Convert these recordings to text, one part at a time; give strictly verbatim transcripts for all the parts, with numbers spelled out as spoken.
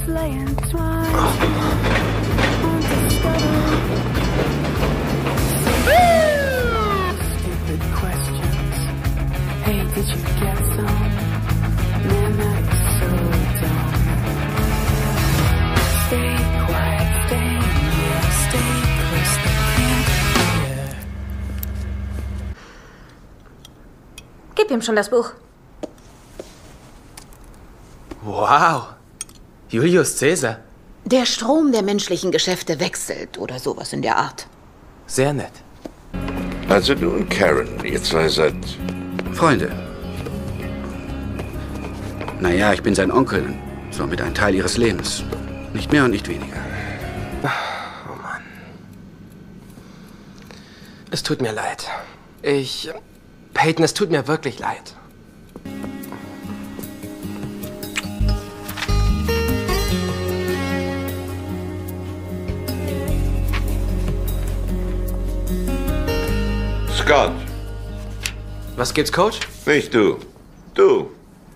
Gib ihm schon das Buch. Wow. Julius Caesar. Der Strom der menschlichen Geschäfte wechselt oder sowas in der Art. Sehr nett. Also du und Karen, ihr zwei seid... Freunde. Naja, ich bin sein Onkel. Somit ein Teil ihres Lebens. Nicht mehr und nicht weniger. Oh Mann. Es tut mir leid. Ich... Peyton, es tut mir wirklich leid. Scott. Was gibt's, Coach? Nicht du. Du.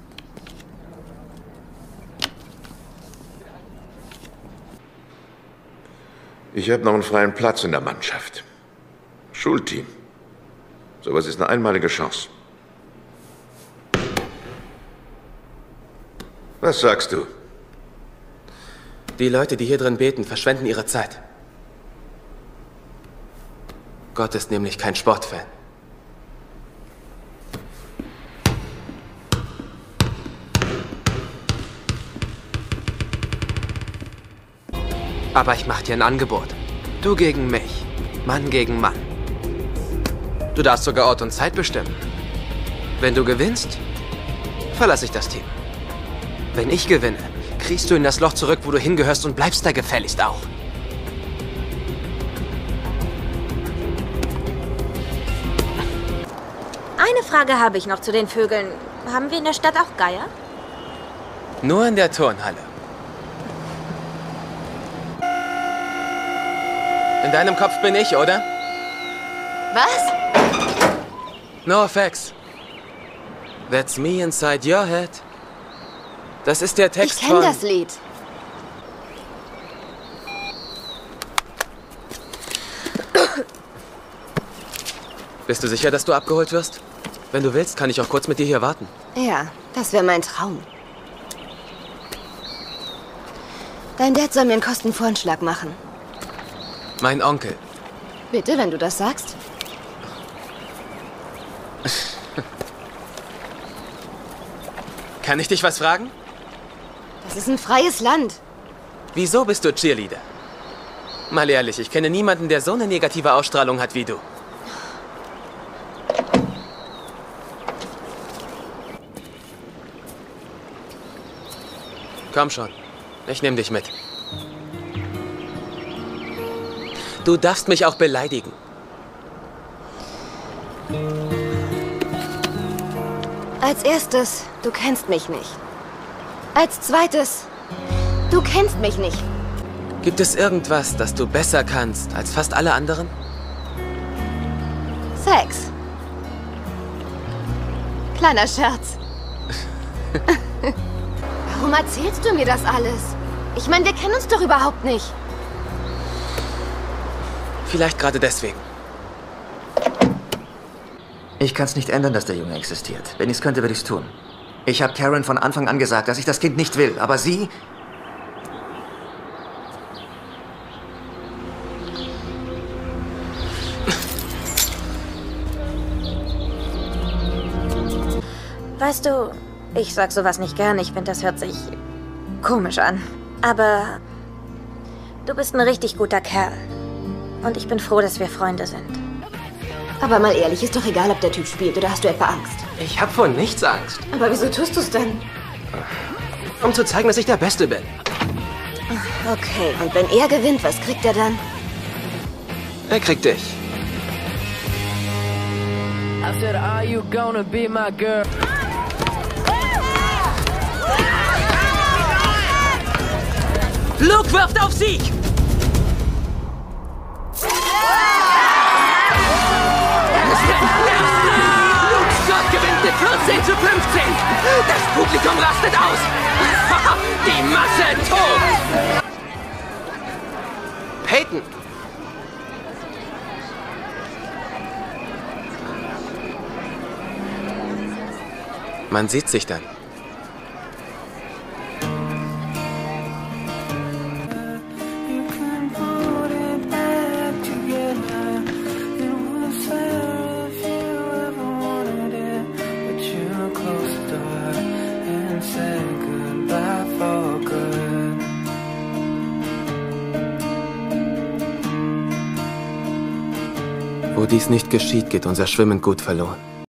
Ich habe noch einen freien Platz in der Mannschaft. Schulteam. Sowas ist eine einmalige Chance. Was sagst du? Die Leute, die hier drin beten, verschwenden ihre Zeit. Gott ist nämlich kein Sportfan. Aber ich mach dir ein Angebot. Du gegen mich. Mann gegen Mann. Du darfst sogar Ort und Zeit bestimmen. Wenn du gewinnst, verlasse ich das Team. Wenn ich gewinne, kriegst du in das Loch zurück, wo du hingehörst und bleibst da gefälligst auch. Eine Frage habe ich noch zu den Vögeln. Haben wir in der Stadt auch Geier? Nur in der Turnhalle. In deinem Kopf bin ich, oder? Was? No effects. That's me inside your head. Das ist der Text Ich kenne von... das Lied. Bist du sicher, dass du abgeholt wirst? Wenn du willst, kann ich auch kurz mit dir hier warten. Ja, das wäre mein Traum. Dein Dad soll mir einen Kostenvoranschlag machen. Mein Onkel. Bitte, wenn du das sagst. Kann ich dich was fragen? Das ist ein freies Land. Wieso bist du Cheerleader? Mal ehrlich, ich kenne niemanden, der so eine negative Ausstrahlung hat wie du. Komm schon, ich nehme dich mit. Du darfst mich auch beleidigen. Als erstes, du kennst mich nicht. Als zweites, du kennst mich nicht. Gibt es irgendwas, das du besser kannst als fast alle anderen? Sex. Kleiner Scherz. Warum erzählst du mir das alles? Ich meine, wir kennen uns doch überhaupt nicht. Vielleicht gerade deswegen. Ich kann es nicht ändern, dass der Junge existiert. Wenn ich es könnte, würde ich es tun. Ich habe Karen von Anfang an gesagt, dass ich das Kind nicht will. Aber sie... Weißt du, ich sag sowas nicht gern. Ich finde, das hört sich komisch an. Aber du bist ein richtig guter Kerl. Und ich bin froh, dass wir Freunde sind. Aber mal ehrlich, ist doch egal, ob der Typ spielt oder hast du etwa Angst? Ich habe vor nichts Angst. Aber wieso tust du es denn? Um zu zeigen, dass ich der Beste bin. Okay, und wenn er gewinnt, was kriegt er dann? Er kriegt dich. I said, are you gonna be my girl? Luke wirft auf Sieg! Luke Scott gewinnt mit vierzehn zu fünfzehn! Das Publikum rastet aus! Die Masse tobt! Becken. Man sieht sich dann. Wo dies nicht geschieht, geht unser Schwimmen gut verloren.